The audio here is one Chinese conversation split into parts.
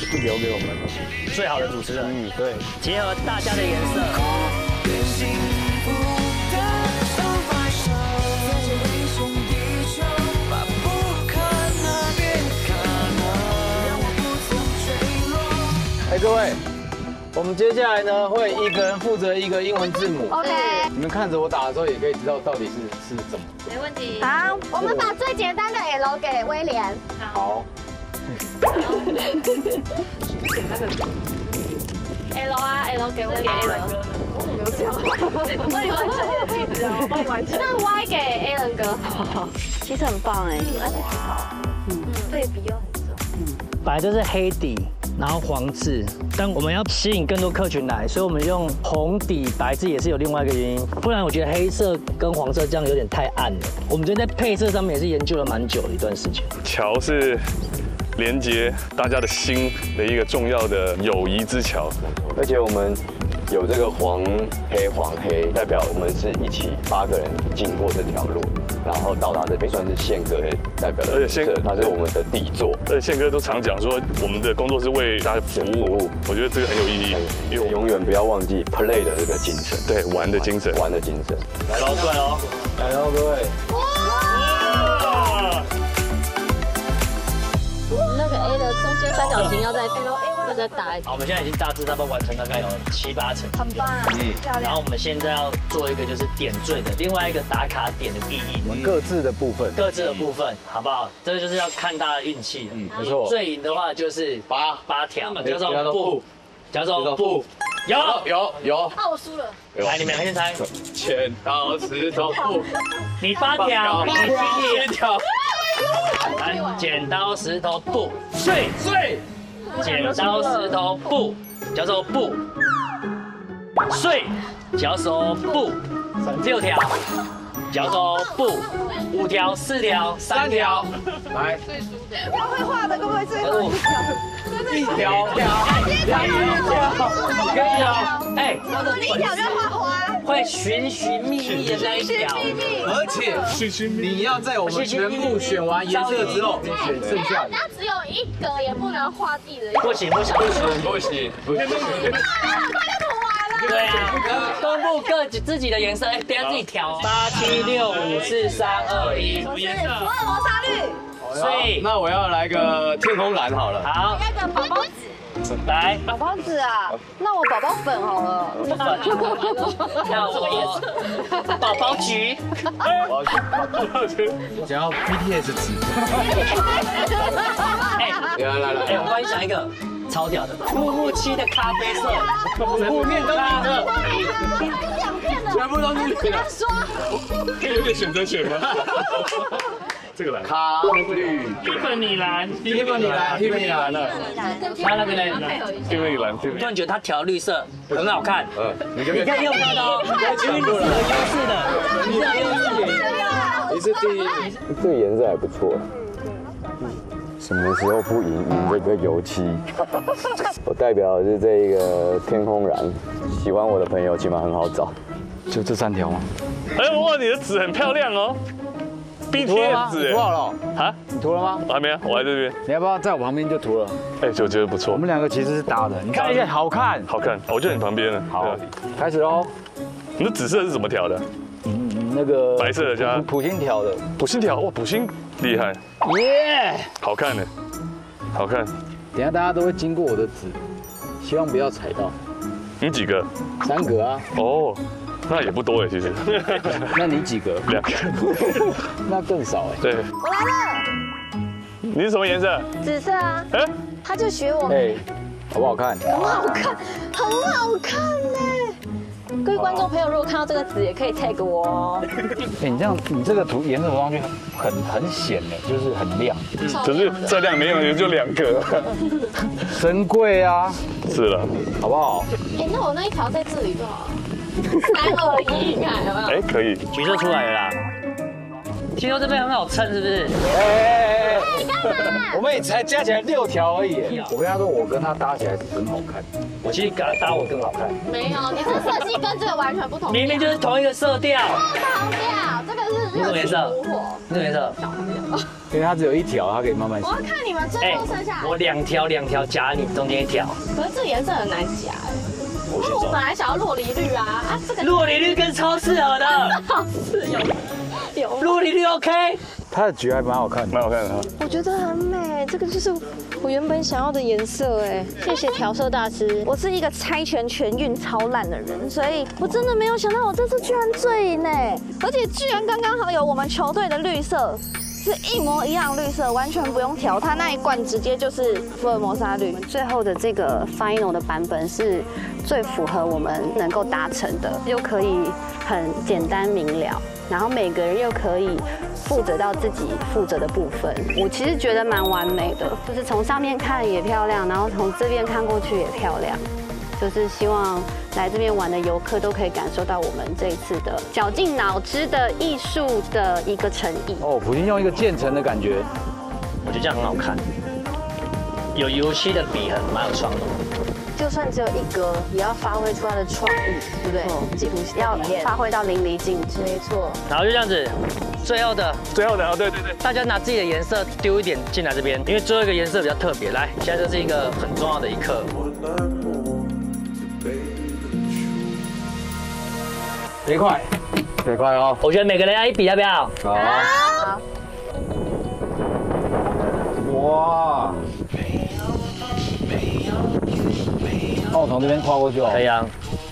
留给我们最好的主持人。对，结合大家的颜色。 各位，我们接下来呢会一个人负责一个英文字母。 OK。 你们看着我打的时候，也可以知道到底是怎么。 没问题。好，我们把最简单的 L 给威廉。 好。 L 啊 ，L 给威廉。没有讲。我帮你完成你的句子哦，我帮你完成。那 Y 给 Alan 哥。好，其实很棒哎。对比又很重。 本来就是黑底。然后黄字，但我们要吸引更多客群来，所以我们用红底白字也是有另外一个原因，不然我觉得黑色跟黄色这样有点太暗了。我们觉得在配色上面也是研究了蛮久的一段时间。 桥是连接大家的心的一个重要的友谊之桥， 而且我们有这个黄黑，代表我们是一起8个人经过这条路。然后到达这边算是宪哥代表的，而且他是我们的底座。 而且宪哥都常讲说，我们的工作是为大家服务。我觉得这个很有意义， 因为永远不要忘记 play 的这个精神， 对，玩的精神。 来喽，帅喽， 来喽，各位。 那个 A 的中间三角形要再打一。 好，我们现在已经大致差不多完成，大概有7、8成。 很棒，漂亮。 然后我们现在要做一个就是点缀的，另外一个打卡点的意义。 我们各自的部分， 好不好？这个就是要看大家的运气。 没错。 最赢的话就是8条，叫做不，有。 啊，我输了。 来，你们先猜。 剪刀石头布。 你8条，你 7条。 来，剪刀石头布，碎。剪刀石头布，叫做布。碎，叫做布。6条，叫做布。5条、4条、3条。 来， 要会画的，可不可以最后一条？ 一条， 哎， 我一条就画花， 会寻寻觅觅的那一条， 而且你要在我们全部选完颜色之后，选剩下的。 那只有1格，也不能画地的。 不行。 快就涂完了。 对啊，公布自己的颜色，哎，等下自己调。8、7、6、5、4、3、2、1。 福尔摩沙绿。 所以， 那我要来个天空蓝好了。 好， 那个宝宝紫。 来， 宝宝紫啊，那我宝宝粉好了。 那我宝宝橘。 想要 BTS 紫。来， 哎，我帮你想一个超屌的，木木漆的咖啡色， 后面都你的， 2片的， 全部都是你的。 说， 这有点选择权吗？这个蓝， 卡绿， 蒂芬尼蓝了。 他那边呢？ 蒂芬尼蓝， 突然觉得他调绿色很好看。 你可以用它的哦，因为你是有优势的，你是有优势的。 你是第一， 这个颜色还不错。什么时候不赢这个油漆？我代表的是这个天空蓝，喜欢我的朋友起码很好找。 就这3条吗？ 哎，哇，你的纸很漂亮哦。BTS 纸涂好了啊？ 你涂了吗？ 我还没啊，我在这边。 你要不要在我旁边就涂了？ 哎，我觉得不错。 我们2个其实是搭的，你看一下，好看。 我就在你旁边了。 好，开始喽。 你的紫色是怎么调的？ 那个白色的加普星调的。 普星调，哇，普星厉害。 耶， 好看呢，好看。 等下大家都会经过我的纸，希望不要踩到。 你几个 ？3格啊。 哦。那也不多哎，其实。 那你几个 ？2个。 那更少哎。 对。 我来了。 你是什么颜色？ 紫色啊。哎，他就学我。 哎，好不好看？ 很好看，很好看呢。各位观众朋友，如果看到这个纸，也可以 tag 我哦。 哎，你这样，你这个颜色涂上去很显的，就是很亮。 可是这亮没有，也就2个。 珍贵啊。 是了， 好不好？ 哎，那我那一条在这里多少？3、2、1，看有没有？ 哎，可以。 橘色出来了啦。听说这边很好称，是不是？ 哎，我们也才加起来6条而已。我跟他说，我跟他搭起来是很好看。 我其实跟他搭我更好看。 没有，你这设计跟这个完全不同。 明明就是同一个色调。 不同调，这个是热情如火。 什么颜色？ 小红因为它只有一条，它可以慢慢洗我。要看你们最后剩下来。 我两条夹你中间一条。 可是这颜色很难夹哎。我本来想要洛梨绿啊，这个洛梨绿跟超适合的， 是有。 洛梨绿 OK。 它的橘还蛮好看的， 蛮好看的哈。 我觉得很美，这个就是我原本想要的颜色哎。谢谢调色大师。我是一个猜拳全运超烂的人，所以我真的没有想到我这次居然最赢哎，而且居然刚刚好有我们球队的绿色。是一模一样绿色，完全不用调，它那一罐直接就是福尔摩沙绿。最后的这个 final 的版本是最符合我们能够达成的，又可以很简单明了，然后每个人又可以负责到自己负责的部分。我其实觉得蛮完美的，就是从上面看也漂亮，然后从这边看过去也漂亮。就是希望来这边玩的游客都可以感受到我们这一次的绞尽脑汁的艺术的一个诚意。 哦，普京用一个渐层的感觉， 我觉得这样很好看，有油漆的笔很蛮有创意。 就算只有一格，也要发挥出它的创意，对不对？要发挥到淋漓尽致。没错。 然后就这样子，最后的啊，对， 大家拿自己的颜色丢一点进来这边，因为最后一个颜色比较特别。来，现在这是一个很重要的一刻。 别快，别快哦。 我觉得每个人要一笔，要不要？ 好。哇！那我从这边跨过去哦。 可以啊。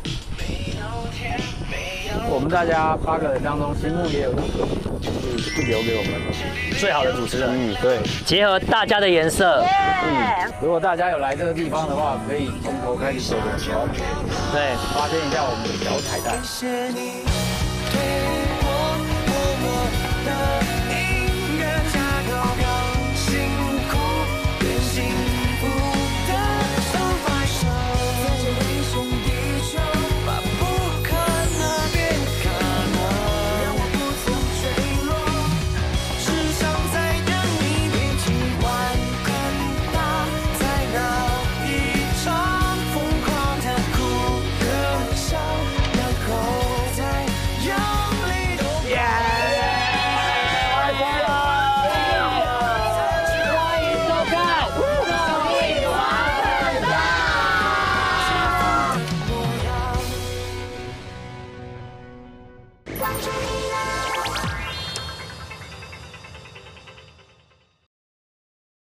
我们大家8个人当中，心目也有一个，就是留给我们最好的主持人。 对。 结合大家的颜色。 如果大家有来这个地方的话，可以从头开始走着瞧， 对， 发现一下我们的小彩蛋。